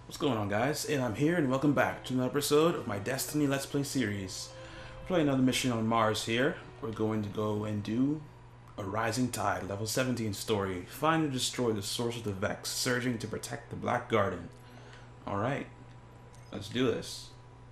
What's going on, guys? And I'm here, and welcome back to another episode of my Destiny Let's Play series. We're playing another mission on Mars here. We're going to go and do a Rising Tide, level 17 story. Find and destroy the source of the Vex, surging to protect the Black Garden. Alright, let's do this.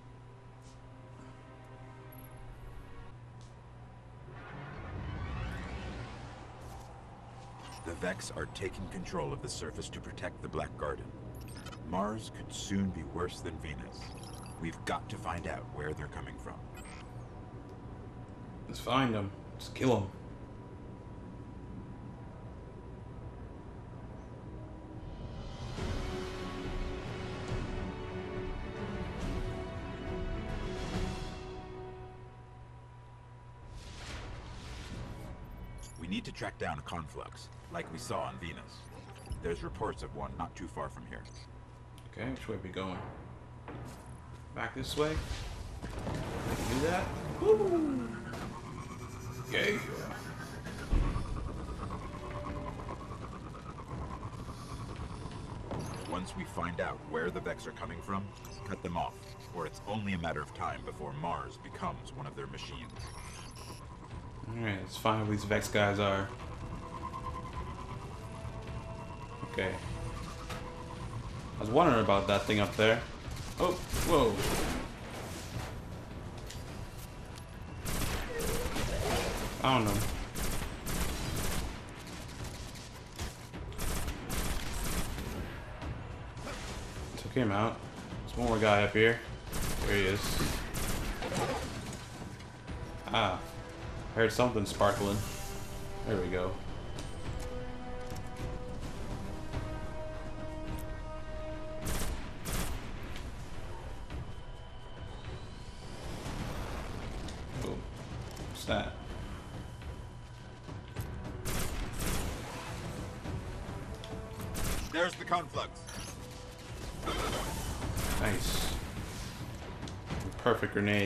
The Vex are taking control of the surface to protect the Black Garden. Mars could soon be worse than Venus. We've got to find out where they're coming from. Let's find them. Let's kill them. We need to track down a conflux, like we saw on Venus. There's reports of one not too far from here. Okay, which way are we going? Back this way? I can do that? Woo! Okay. Once we find out where the Vex are coming from, cut them off, or it's only a matter of time before Mars becomes one of their machines. Alright, let's find who these Vex guys are. Okay. I was wondering about that thing up there. Oh, whoa. Found him. Took him out. There's one more guy up here. There he is. Ah. I heard something sparkling. There we go. Oh, what's that? There's the conflux. Nice. Perfect grenade.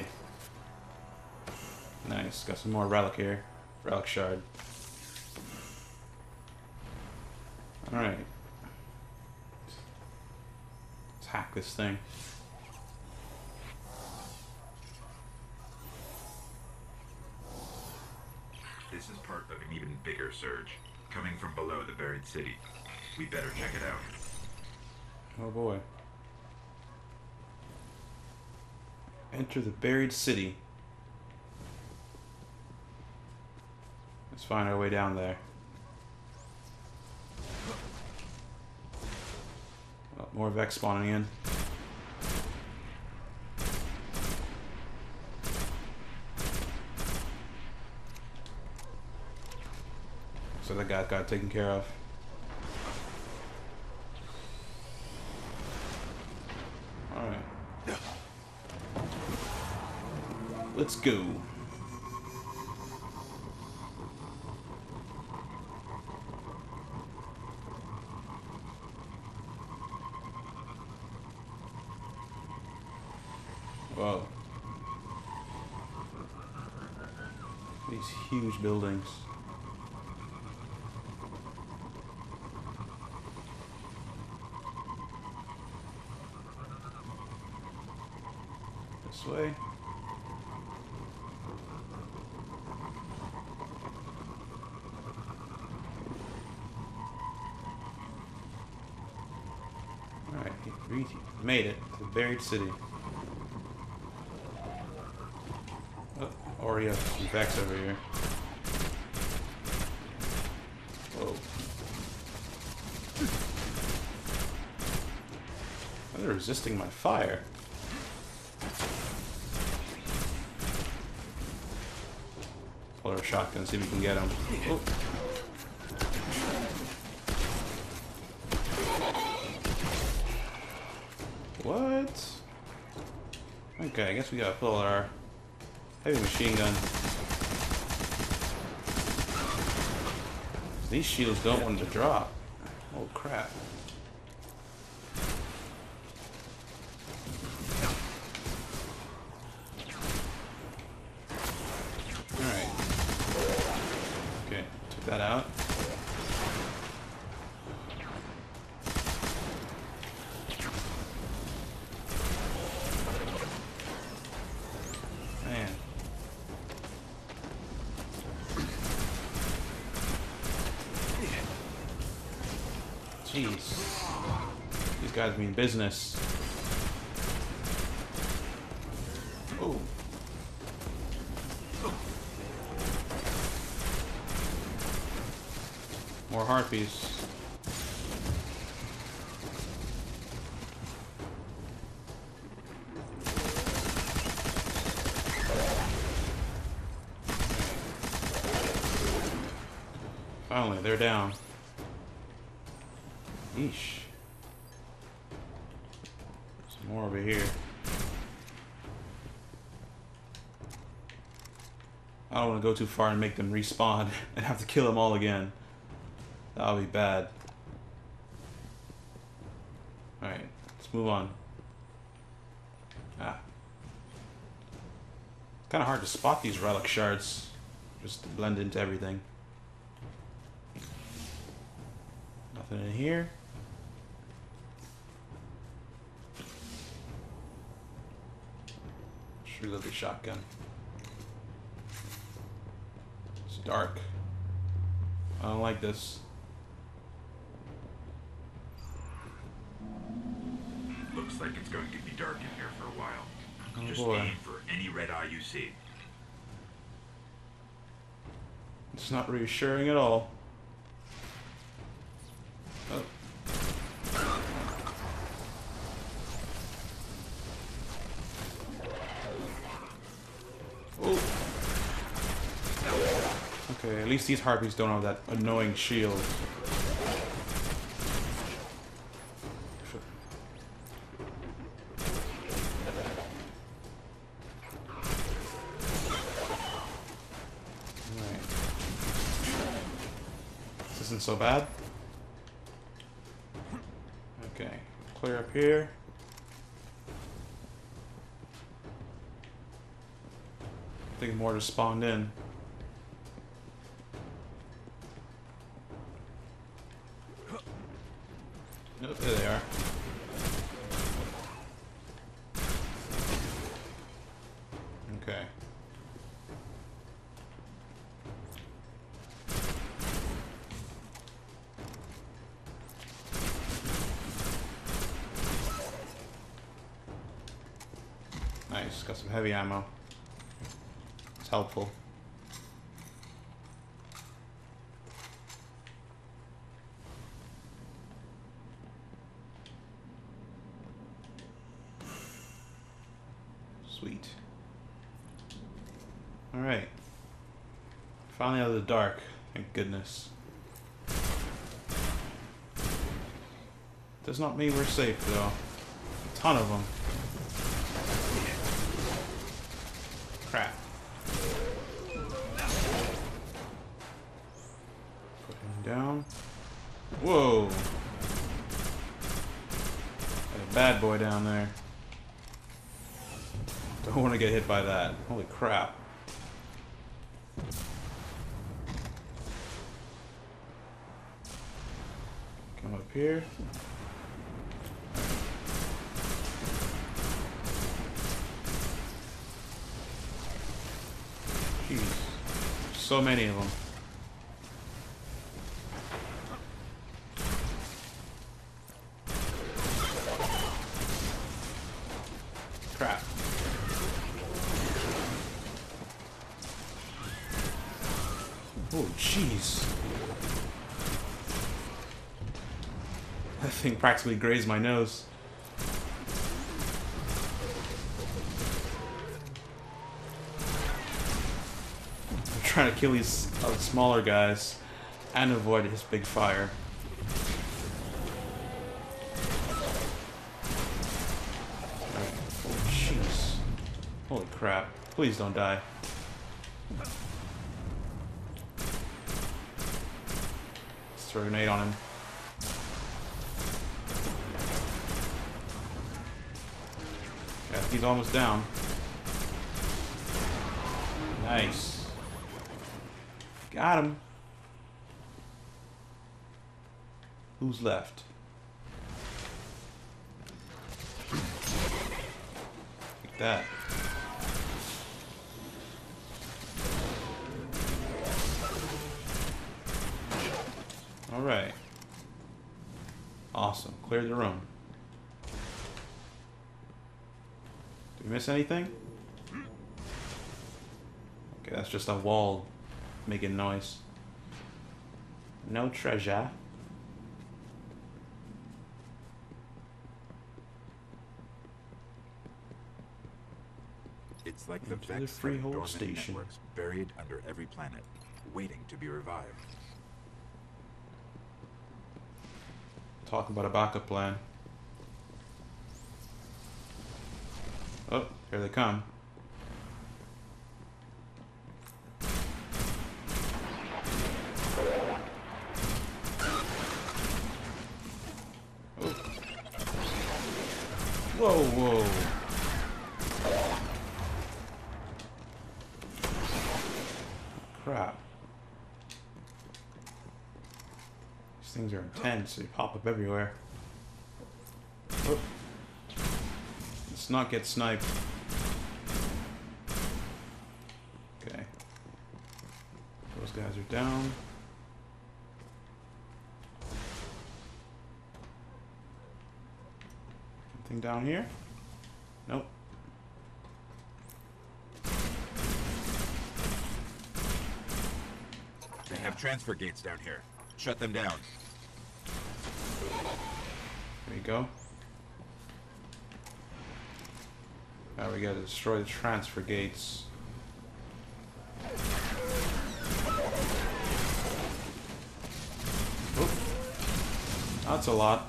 Nice. Got some more relic here. Relic shard. Alright. Let's hack this thing. This is part of an even bigger surge, coming from below the buried city. We better check it out. Oh boy. Enter the buried city. Let's find our way down there. Oh, more Vex spawning in. So that guy got taken care of. Alright. Let's go. Whoa. These huge buildings. This way. Alright, we made it to the buried city. Oh, already have some Vex over here. Whoa. Oh, they're resisting my fire. Pull our shotgun, see if we can get them. Oh. What? Okay, I guess we gotta pull our heavy machine gun. These shields don't want to drop. Oh crap. Alright. Okay, took that out. Jeez. These guys mean business. Oh. More harpies. Finally, they're down. Yeesh. Some more over here. I don't want to go too far and make them respawn and have to kill them all again. That would be bad. Alright, let's move on. Ah. Kind of hard to spot these relic shards. Just to blend into everything. Nothing in here. Just reload the shotgun. It's dark. I don't like this. Looks like it's going to be dark in here for a while. Oh Just boy. aim for any red eye you see. It's not reassuring at all. Oh. Oh. Okay, at least these harpies don't have that annoying shield. Alright. This isn't so bad. Okay, clear up here. I think more just spawned in. Oh, there they are. Okay. Nice, got some heavy ammo. It's helpful. Sweet. Alright. Finally out of the dark. Thank goodness. Does not mean we're safe though. A ton of them. Crap. Put him down. Whoa. Got a bad boy down there. Don't want to get hit by that. Holy crap. Come up here. Jeez. So many of them. Crap. Oh, jeez. That thing practically grazed my nose. I'm trying to kill these smaller guys and avoid his big fire. Alright. Oh, jeez. Holy crap. Please don't die. Let's throw a grenade on him. Yeah, he's almost down. Nice. Got him. Who's left? Like that. Alright. Awesome. Cleared the room. Did we miss anything? Okay, that's just a wall making noise. No treasure. It's like the Into the Vex have Freehold dormant Station. networks buried under every planet, waiting to be revived. Talk about a backup plan. Oh, here they come. Oh. Whoa, whoa. Crap. These things are intense. They pop up everywhere. Oh. Let's not get sniped. Okay. Those guys are down. Anything down here? Nope. They have transfer gates down here. Shut them down. There you go. Now we gotta destroy the transfer gates. Oop. That's a lot.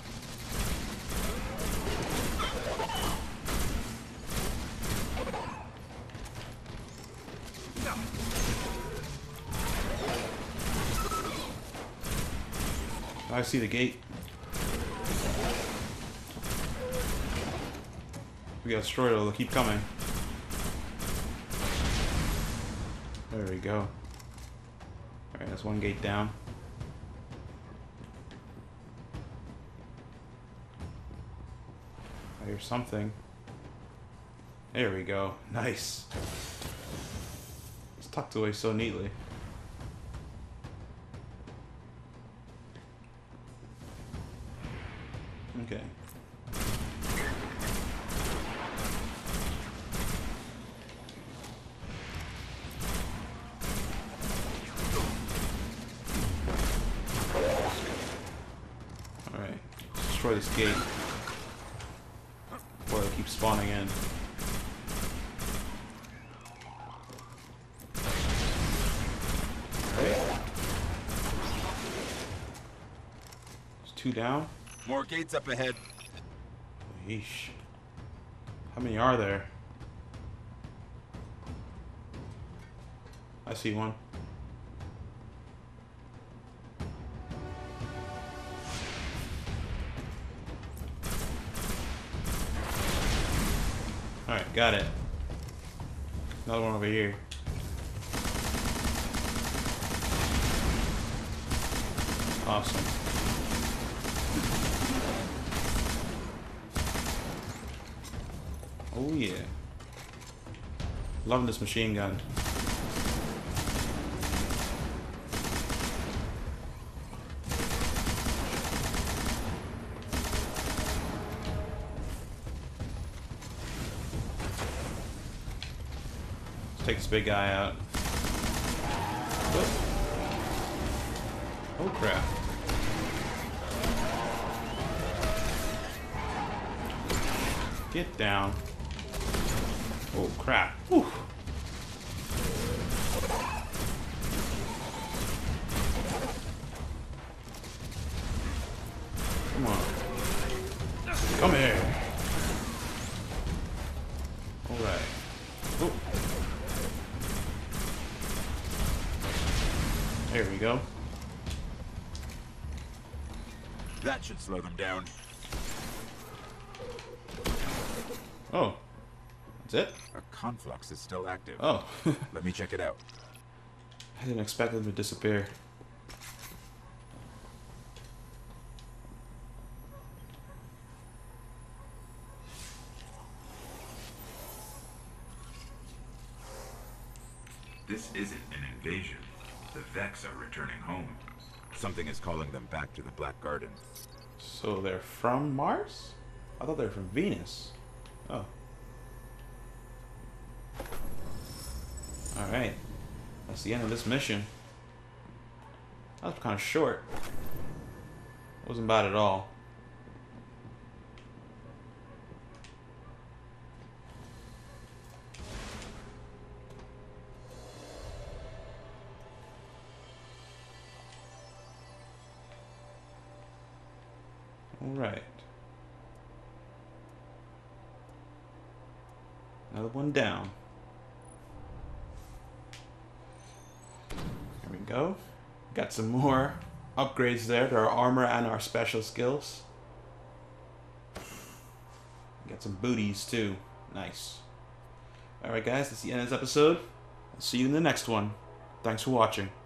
I see the gate. We gotta destroy it, it'll keep coming. There we go. Alright, that's one gate down. I hear something. There we go. Nice. It's tucked away so neatly. Okay. Alright. Destroy this gate before they keep spawning in. Alright. There's two down. More gates up ahead. Yeesh. How many are there? I see one. Alright, got it. Another one over here. Awesome. Oh yeah. Loving this machine gun. Let's take this big guy out. Whoop. Oh crap. Get down. Oh crap. Whew. Come on. Come here. Alright. Oh. There we go. That should slow them down. Oh. That's it? A conflux is still active. Oh. Let me check it out. I didn't expect them to disappear. This isn't an invasion. The Vex are returning home. Something is calling them back to the Black Garden. So they're from Mars? I thought they were from Venus. Oh. Alright. That's the end of this mission. That was kind of short. Wasn't bad at all. Alright. Another one down. There we go. Got some more upgrades there to our armor and our special skills. Got some booties too. Nice. Alright guys, that's the end of this episode. I'll see you in the next one. Thanks for watching.